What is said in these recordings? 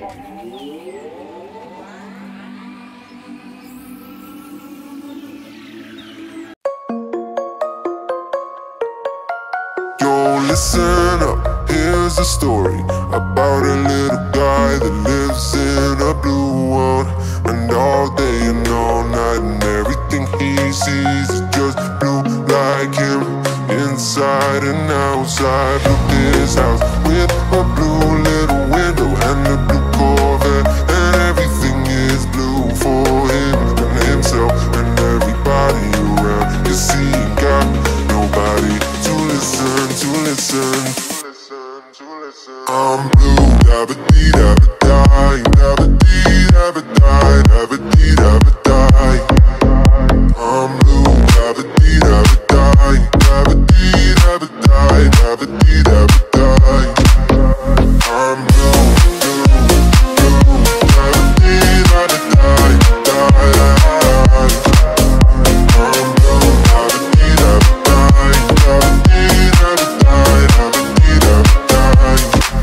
Yo, listen up, here's a story about a little guy that lives in a blue world. And all day and all night and everything he sees is just blue like him. Inside and outside, built his house with a blue little window and a blue Corvette. And everything is blue for him and himself and everybody around, 'cause he ain't got nobody to listen, to listen. I'm blue, dabba-dee-dabba-die, dabba-dee-dabba-die, dabba-dee-dabba-die. I'm blue, dabba-dee-dabba-die, dabba-dee-dabba-die, dabba-dee-dabba-die. I'm blue, blue, blue, dabba-dee-dabba-die, die. I'm blue, dabba-dee-dabba-die, dabba-dee-dabba-die, dabba-dee-dabba-die.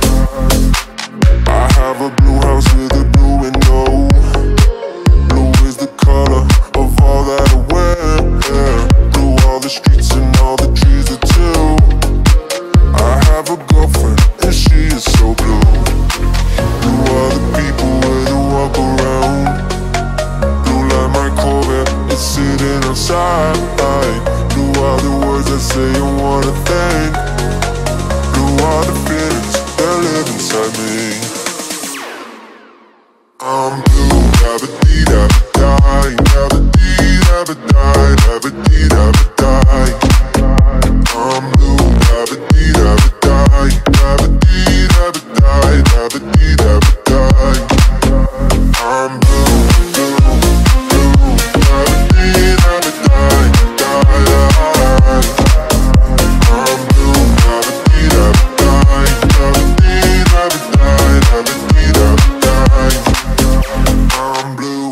I have a blue house with a blue window. Blue is the color of all that I wear. Blue all the streets and all the trees are too. I have a girlfriend and she is so blue. Blue are the people where they walk around. Blue like my Corvette, it's sitting outside. Blue are the words I say I wanna thank. Blue are the feelings that live inside me. I'm blue, dabba-dee-dabba-die, dabba-dee-dabba-die, dabba-dee-dabba-die. I'm blue, dabba-dee-dabba-die, dabba-dee-dabba-die, dabba-dee-dabba-die. I'm blue, blue, blue, dabba-dee-dabba-die, die. I'm blue, dabba-dee-dabba-die, dabba-dee-dabba-die, dabba-dee-dabba-die. I'm blue.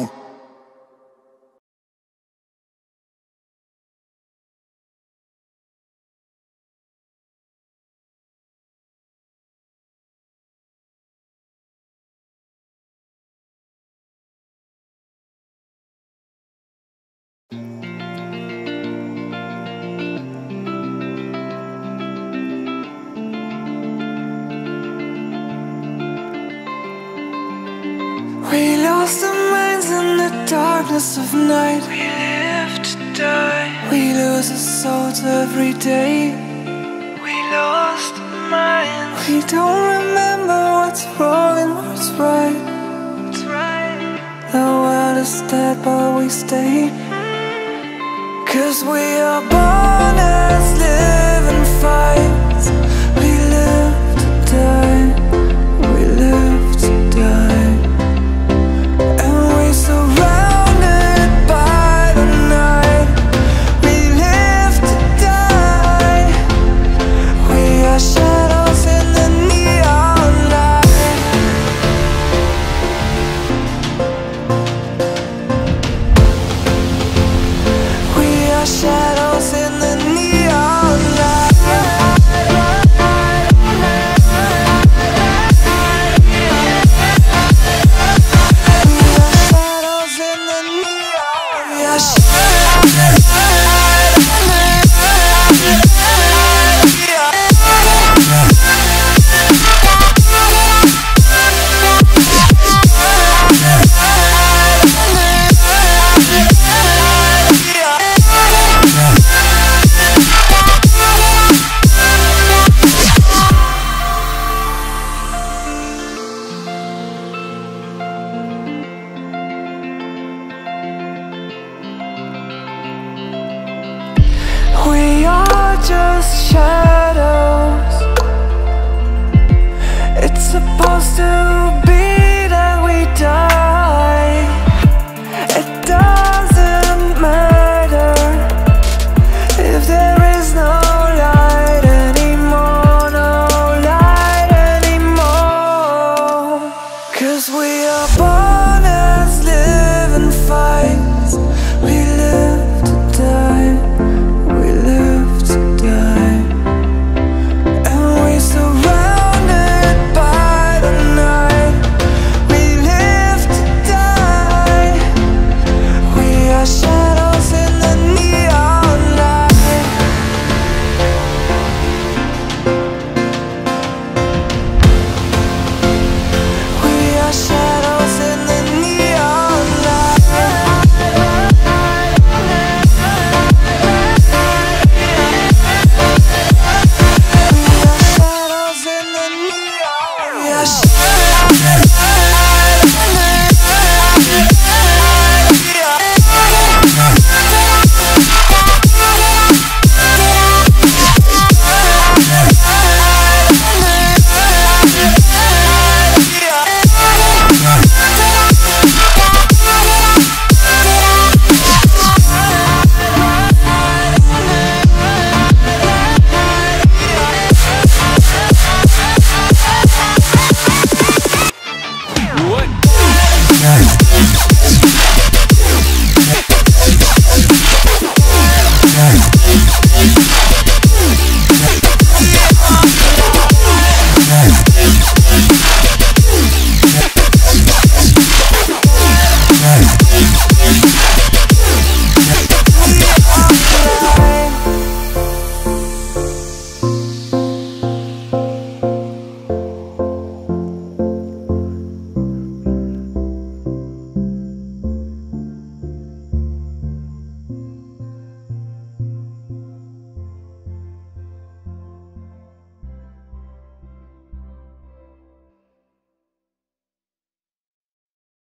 We lost our minds in the darkness of night. We live to die. We lose our souls every day. We lost our minds. We don't remember what's wrong and what's right. The world is dead but we stay. 'Cause we are born as living fights. We live to die. We live to die. Surrounded by the night, we live to die. We are shadows in the neon light. We are shadows in the neon light. We are just shadows. It's supposed to be that we die. It doesn't matter if there is no light anymore, no light anymore. 'Cause we are born as living fights.